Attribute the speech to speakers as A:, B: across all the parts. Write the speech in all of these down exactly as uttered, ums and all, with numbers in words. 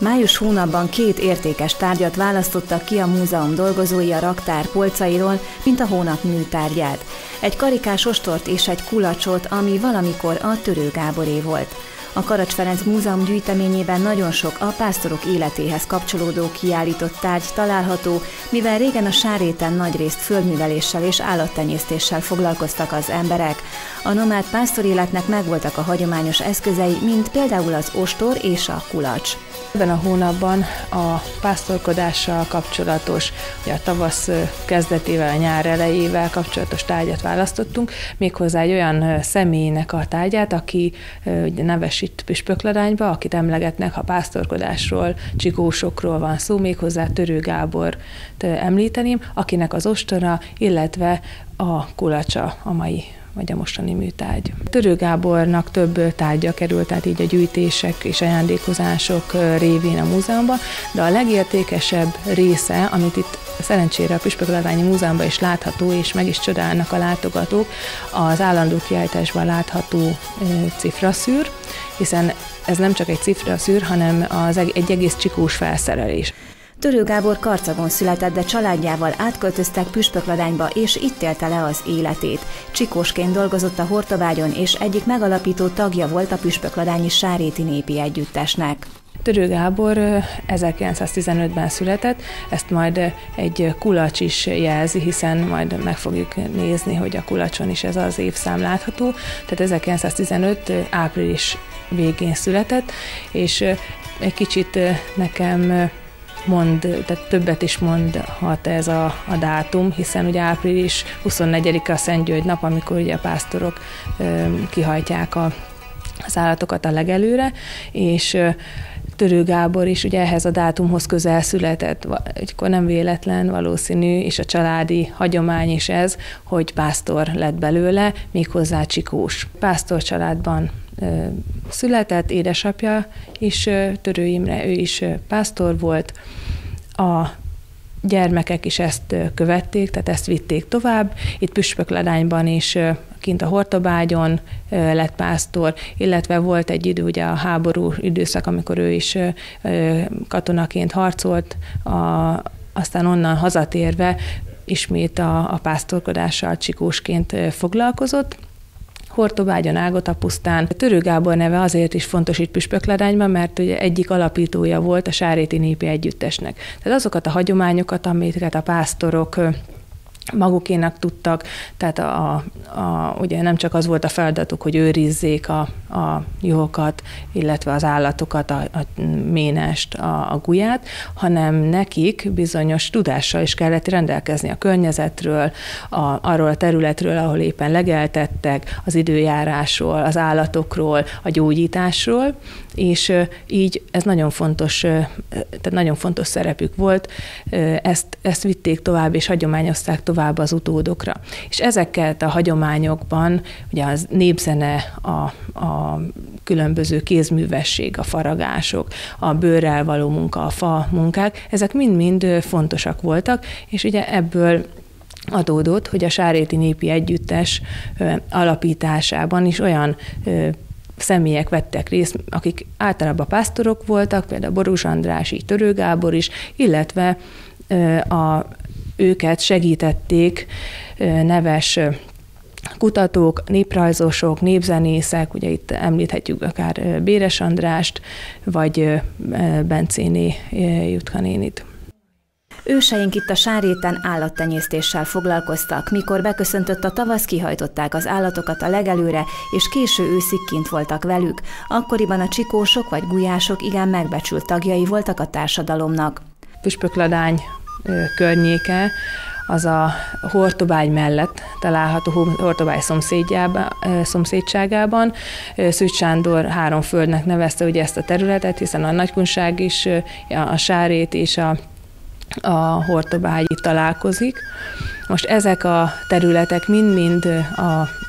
A: Május hónapban két értékes tárgyat választottak ki a múzeum dolgozói a raktár polcairól, mint a hónap műtárgyát. Egy karikás ostort és egy kulacsot, ami valamikor a Törő Gáboré volt. A Karacs Ferenc Múzeum gyűjteményében nagyon sok a pásztorok életéhez kapcsolódó kiállított tárgy található, mivel régen a Sárréten nagyrészt földműveléssel és állattenyésztéssel foglalkoztak az emberek. A nomád pásztoréletnek megvoltak a hagyományos eszközei, mint például az ostor és a kulacs.
B: Ebben a hónapban a pásztorkodással kapcsolatos, ugye a tavasz kezdetével, a nyár elejével kapcsolatos tárgyat választottunk, méghozzá egy olyan személynek a tárgyát, aki ugye neves itt Püspökladányba, akit emlegetnek, ha pásztorkodásról, csikósokról van szó, méghozzá Törő Gábort említeném, akinek az ostora, illetve a kulacsa a mai vagy a mostani műtárgy. Törő Gábornak több tárgya került, tehát így a gyűjtések és ajándékozások révén a múzeumban, de a legértékesebb része, amit itt szerencsére a Püspökladányi Múzeumban is látható, és meg is csodálnak a látogatók, az állandó kiállításban látható cifraszűr, hiszen ez nem csak egy cifraszűr, hanem az egy egész csikós felszerelés.
A: Törő Gábor Karcagon született, de családjával átköltöztek Püspökladányba, és itt élte le az életét. Csikósként dolgozott a Hortobágyon, és egyik megalapító tagja volt a Püspökladányi Sárréti Népi Együttesnek.
B: Törő Gábor ezerkilencszáztizenötben született, ezt majd egy kulacs is jelzi, hiszen majd meg fogjuk nézni, hogy a kulacson is ez az évszám látható. Tehát ezerkilencszáztizenöt április végén született, és egy kicsit nekem mond, tehát többet is mondhat ez a, a dátum, hiszen ugye április huszonnegyedike a Szent György nap, amikor ugye a pásztorok ö, kihajtják a, az állatokat a legelőre, és ö, Törő Gábor is ugye ehhez a dátumhoz közel született, akkor nem véletlen valószínű, és a családi hagyomány is ez, hogy pásztor lett belőle, méghozzá csikós. Pásztor családban ö, született, édesapja is, ö, Törő Imre, ő is ö, pásztor volt, a gyermekek is ezt követték, tehát ezt vitték tovább. Itt Püspökladányban is kint a Hortobágyon lett pásztor, illetve volt egy idő, ugye a háború időszak, amikor ő is katonaként harcolt, a, aztán onnan hazatérve ismét a, a pásztorkodással csikósként foglalkozott. Hortobágyon, Ágotapusztán. Törő Gábor neve azért is fontos itt Püspökladányban, mert ugye egyik alapítója volt a Sárréti Népi Együttesnek. Tehát azokat a hagyományokat, amiket a pásztorok magukénak tudtak, tehát a, a, ugye nem csak az volt a feladatuk, hogy őrizzék a, a juhokat, illetve az állatokat, a, a ménest, a, a guját, hanem nekik bizonyos tudással is kellett rendelkezni a környezetről, a, arról a területről, ahol éppen legeltettek, az időjárásról, az állatokról, a gyógyításról, és így ez nagyon fontos, tehát nagyon fontos szerepük volt, ezt, ezt vitték tovább, és hagyományozták tovább az utódokra. És ezeket a hagyományokban, ugye az népzene, a, a különböző kézművesség, a faragások, a bőrrel való munka, a fa munkák, ezek mind-mind fontosak voltak, és ugye ebből adódott, hogy a Sárréti Népi Együttes alapításában is olyan személyek vettek részt, akik általában pásztorok voltak, például Borús András, így Törő Gábor is, illetve a, őket segítették neves kutatók, néprajzosok, népzenészek, ugye itt említhetjük akár Béres Andrást, vagy Bencéné Jutka nénit.
A: Őseink itt a Sárréten állattenyésztéssel foglalkoztak. Mikor beköszöntött a tavasz, kihajtották az állatokat a legelőre, és késő őszig kint voltak velük. Akkoriban a csikósok vagy gulyások igen megbecsült tagjai voltak a társadalomnak.
B: Püspökladány környéke az a Hortobágy mellett található, Hortobágy szomszédságában. Szűcs Sándor három földnek nevezte ugye ezt a területet, hiszen a Nagykunság is, a Sárrét és a a Hortobágy találkozik. Most ezek a területek mind-mind a,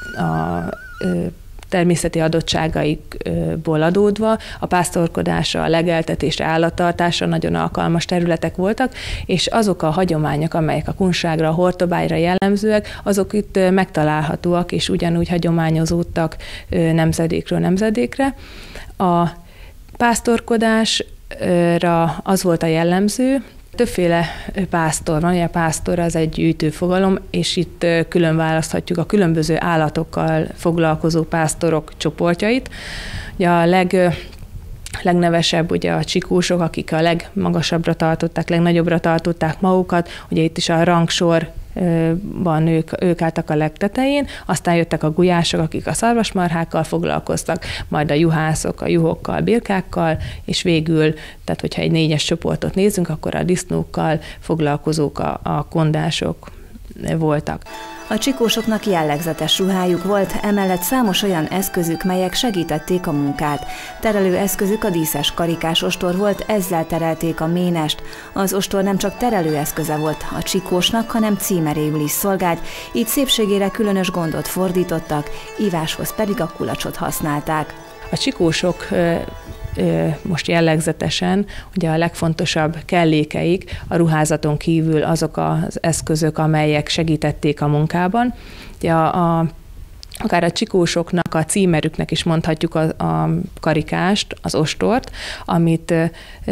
B: a természeti adottságaikból adódva a pásztorkodásra, a legeltetésre, állattartásra nagyon alkalmas területek voltak, és azok a hagyományok, amelyek a kunságra, a Hortobágyra jellemzőek, azok itt megtalálhatóak, és ugyanúgy hagyományozódtak nemzedékről nemzedékre. A pásztorkodás Csikósokra az volt a jellemző, többféle pásztor van, ugye a pásztor az egy gyűjtő fogalom, és itt külön választhatjuk a különböző állatokkal foglalkozó pásztorok csoportjait. Ugye a leg, legnevesebb ugye a csikósok, akik a legmagasabbra tartották, legnagyobbra tartották magukat, ugye itt is a rangsor Ban ők, ők álltak a legtetején, aztán jöttek a gulyások, akik a szarvasmarhákkal foglalkoztak, majd a juhászok, a juhokkal, birkákkal, és végül, tehát hogyha egy négyes csoportot nézzünk, akkor a disznókkal foglalkozók a, a kondások voltak.
A: A csikósoknak jellegzetes ruhájuk volt, emellett számos olyan eszközük, melyek segítették a munkát. Terelő eszközük a díszes karikás ostor volt, ezzel terelték a ménest. Az ostor nem csak terelő eszköze volt a csikósnak, hanem címeréül is szolgált, így szépségére különös gondot fordítottak, íváshoz pedig a kulacsot használták.
B: A csikósok most jellegzetesen, ugye a legfontosabb kellékeik a ruházaton kívül azok az eszközök, amelyek segítették a munkában. Ugye a, a, akár a csikósoknak, a címerüknek is mondhatjuk a, a karikást, az ostort, amit e,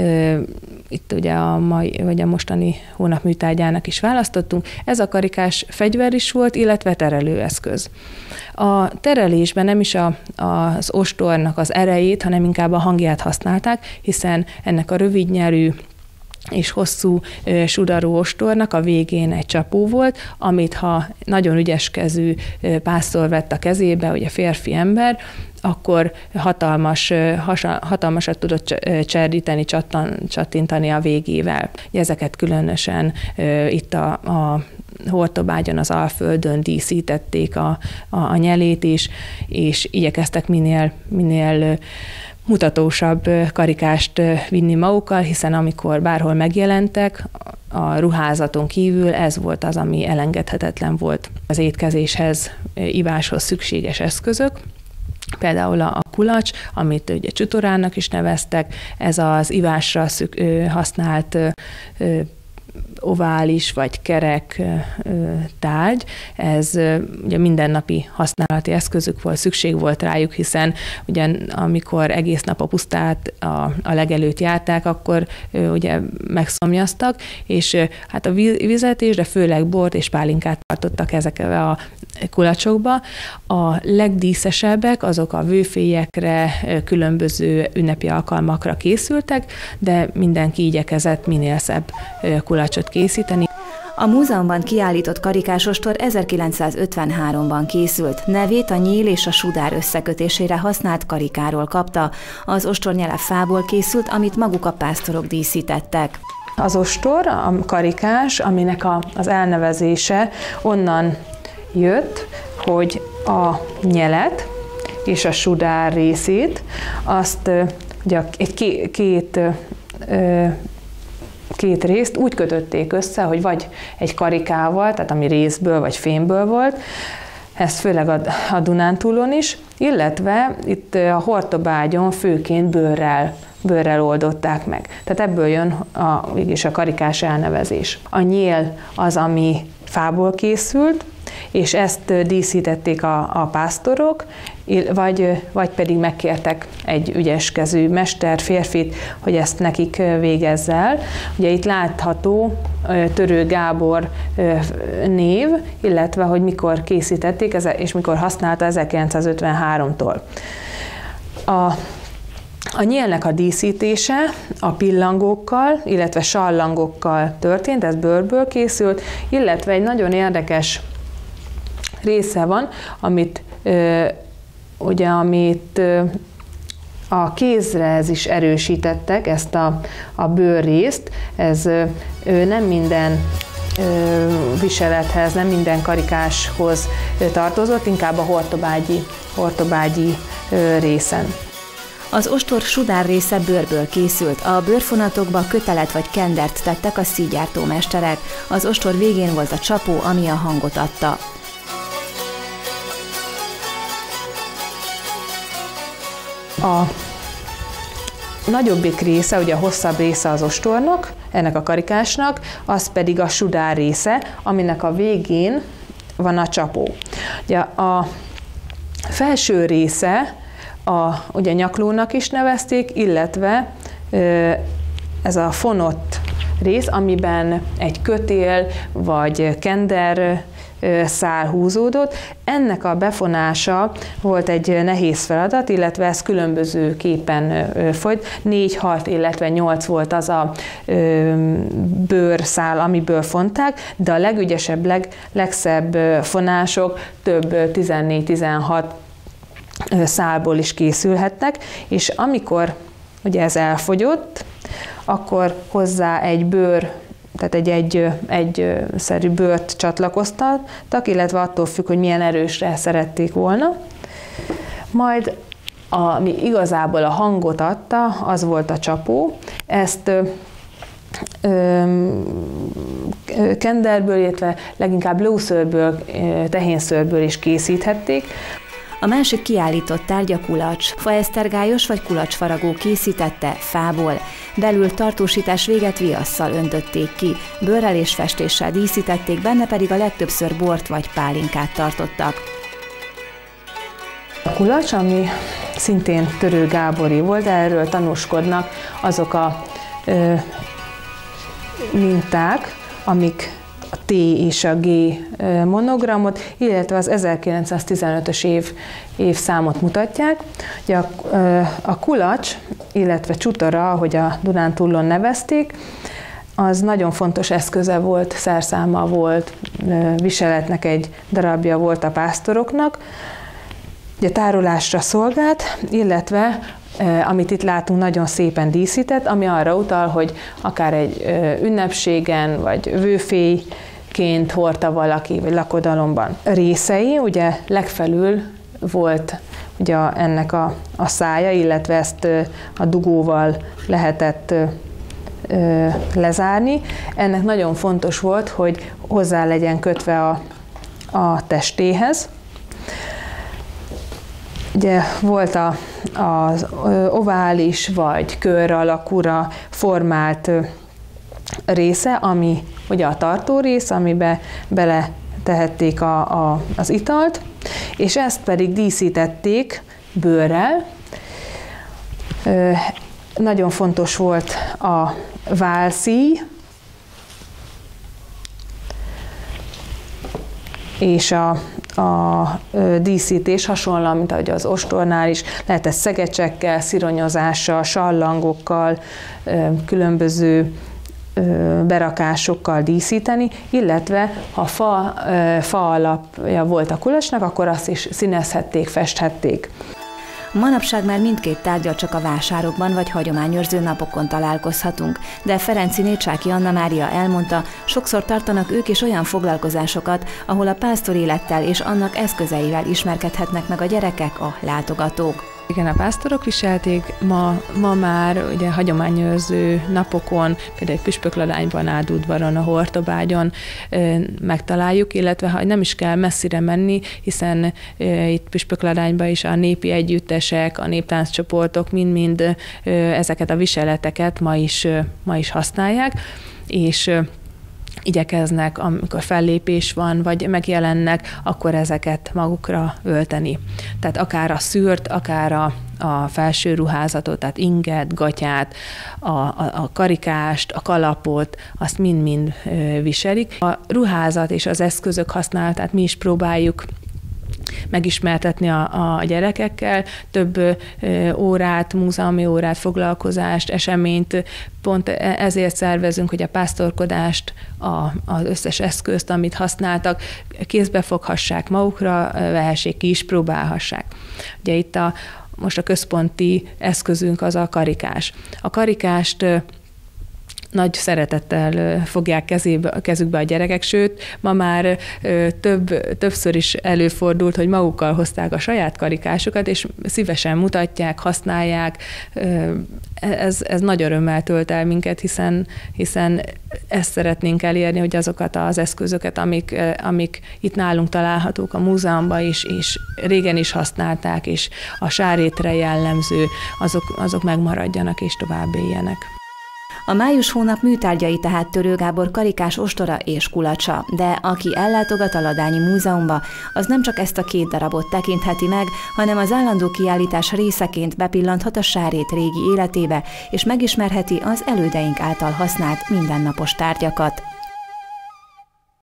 B: itt ugye a mai, vagy a mostani hónap műtárgyának is választottunk. Ez a karikás fegyver is volt, illetve terelőeszköz. A terelésben nem is a, az ostornak az erejét, hanem inkább a hangját használták, hiszen ennek a rövidnyelű és hosszú ö, sudarú ostornak a végén egy csapó volt, amit ha nagyon ügyeskezű ö, pásztor vett a kezébe, ugye férfi ember, akkor hatalmas, hatalmasat tudott cserdíteni, csattan, csattintani a végével. Ezeket különösen ö, itt a, a Hortobágyon, az Alföldön díszítették a, a, a nyelét is, és igyekeztek minél, minél mutatósabb karikást vinni magukkal, hiszen amikor bárhol megjelentek, a ruházaton kívül ez volt az, ami elengedhetetlen volt az étkezéshez, iváshoz szükséges eszközök. Például a kulacs, amit ugye csutorának is neveztek, ez az ivásra szük, használt ovális vagy kerek tárgy, ez ugye mindennapi használati eszközük volt, szükség volt rájuk, hiszen ugye amikor egész nap a pusztát a, a legelőtt járták, akkor ugye megszomjaztak, és hát a vizet is, de főleg bort és pálinkát tartottak ezekbe a kulacsokba. A legdíszesebbek azok a vőfélyekre, különböző ünnepi alkalmakra készültek, de mindenki igyekezett minél szebb kulacsot készíteni.
A: A múzeumban kiállított karikásostor ezerkilencszázötvenháromban készült. Nevét a nyíl és a sudár összekötésére használt karikáról kapta. Az ostornyele fából készült, amit maguk a pásztorok díszítettek.
B: Az ostor, a karikás, aminek a, az elnevezése onnan jött, hogy a nyelet és a sudár részét, azt ugye egy két, két két részt úgy kötötték össze, hogy vagy egy karikával, tehát ami részből vagy fémből volt, ez főleg a, a Dunántúlon is, illetve itt a Hortobágyon főként bőrrel, bőrrel oldották meg. Tehát ebből jön a, mégis a karikás elnevezés. A nyél az, ami fából készült, és ezt díszítették a, a pásztorok, vagy, vagy pedig megkértek egy ügyeskezű mester, férfit, hogy ezt nekik végezz el. Ugye itt látható Törő Gábor név, illetve hogy mikor készítették, és mikor használta ezerkilencszázötvenháromtól. A A nyélnek a díszítése a pillangókkal, illetve sallangokkal történt, ez bőrből készült, illetve egy nagyon érdekes része van, amit ö, ugye, amit ö, a kézrez is erősítettek, ezt a, a bőrrészt, ez ö, nem minden ö, viselethez, nem minden karikáshoz ö, tartozott, inkább a hortobágyi, hortobágyi ö, részen.
A: Az ostor sudár része bőrből készült, a bőrfonatokba kötelet vagy kendert tettek a szígyártó mesterek. Az ostor végén volt a csapó, ami a hangot adta.
B: A nagyobbik része, ugye a hosszabb része az ostornak, ennek a karikásnak, az pedig a sudár része, aminek a végén van a csapó. Ugye a felső része a ugye nyaklónak is nevezték, illetve ez a fonott rész, amiben egy kötél vagy kender szál húzódott. Ennek a befonása volt egy nehéz feladat, illetve ez különbözőképpen folyt. Négy, hat, illetve nyolc volt az a bőrszál, amiből fonták, de a legügyesebb, leg, legszebb fonások több tizennégy-tizenhat szálból is készülhetnek, és amikor ugye ez elfogyott, akkor hozzá egy bőr, tehát egy, egy, egy szerű bőrt csatlakoztattak, illetve attól függ, hogy milyen erősre szerették volna. Majd ami igazából a hangot adta, az volt a csapó. Ezt ö, ö, kenderből, illetve leginkább lószőrből, tehénszőrből is készíthették.
A: A másik kiállított tárgy a kulacs. Faesztergályos vagy kulacsfaragó készítette fából. Belül tartósítás véget viasszal öntötték ki, bőrrel és festéssel díszítették, benne pedig a legtöbbször bort vagy pálinkát tartottak.
B: A kulacs, ami szintén Törő Gábori volt, erről tanúskodnak azok a ö, minták, amik a T és a G monogramot, illetve az ezerkilencszáztizenötös év, évszámot mutatják. Ugye a, a kulacs, illetve csutora, ahogy a Dunántúlon nevezték, az nagyon fontos eszköze volt, szerszáma volt, viseletnek egy darabja volt a pásztoroknak. Ugye tárolásra szolgált, illetve amit itt látunk, nagyon szépen díszített, ami arra utal, hogy akár egy ünnepségen, vagy vőfélyként hordta valaki, vagy lakodalomban. Részei, ugye legfelül volt ugye ennek a, a szája, illetve ezt a dugóval lehetett lezárni. Ennek nagyon fontos volt, hogy hozzá legyen kötve a, a testéhez. Ugye volt a, az ovális vagy kör alakúra formált része, ami ugye a tartó rész, amiben bele tehették a, a, az italt, és ezt pedig díszítették bőrrel. Nagyon fontos volt a válszíj, és a, a díszítés hasonlóan, mint ahogy az ostornál is, lehetett szegecsekkel, szironyozással, sallangokkal, különböző berakásokkal díszíteni, illetve ha fa, fa alapja volt a kulacsnak, akkor azt is színezhették, festhették.
A: Manapság már mindkét tárgyal csak a vásárokban vagy hagyományőrző napokon találkozhatunk, de Ferenciné Csáky Anna Mária elmondta, sokszor tartanak ők is olyan foglalkozásokat, ahol a pásztorélettel és annak eszközeivel ismerkedhetnek meg a gyerekek, a látogatók.
B: Igen, a pásztorok viselték, ma, ma már ugye hagyományőrző napokon, például egy Püspökladányban, Ádudvaron, a Hortobágyon e, megtaláljuk, illetve ha nem is kell messzire menni, hiszen e, itt Püspökladányban is a népi együttesek, a néptánccsoportok mind-mind e, ezeket a viseleteket ma is, e, ma is használják, és e, igyekeznek, amikor fellépés van, vagy megjelennek, akkor ezeket magukra ölteni. Tehát akár a szűrt, akár a, a felső ruházatot, tehát inget, gatyát, a, a, a karikást, a kalapot, azt mind-mind viselik. A ruházat és az eszközök használatát mi is próbáljuk megismertetni a, a gyerekekkel, több ö, órát, múzeumi órát, foglalkozást, eseményt, pont ezért szervezünk, hogy a pásztorkodást, a, az összes eszközt, amit használtak, kézbe foghassák, magukra vehessék, ki is próbálhassák. Ugye itt a, most a központi eszközünk az a karikás. A karikást nagy szeretettel fogják kezébe, kezükbe a gyerekek, sőt, ma már több, többször is előfordult, hogy magukkal hozták a saját karikásukat, és szívesen mutatják, használják. Ez, ez nagy örömmel tölt el minket, hiszen, hiszen ezt szeretnénk elérni, hogy azokat az eszközöket, amik, amik itt nálunk találhatók a múzeumban is, és régen is használták, és a sárétre jellemző, azok, azok megmaradjanak és tovább éljenek.
A: A május hónap műtárgyai tehát Törő Gábor karikás ostora és kulacsa, de aki ellátogat a Ladányi Múzeumba, az nem csak ezt a két darabot tekintheti meg, hanem az állandó kiállítás részeként bepillanthat a Sárét régi életébe, és megismerheti az elődeink által használt mindennapos tárgyakat.